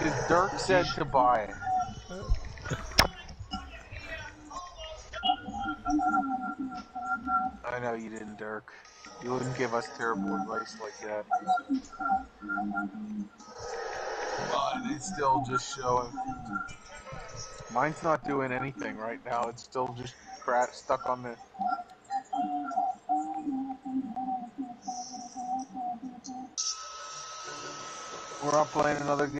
Because Dirk said to buy it. I know you didn't, Dirk. You wouldn't give us terrible advice like that. But it's still just showing. Mine's not doing anything right now. It's still just stuck on the... We're not playing another game.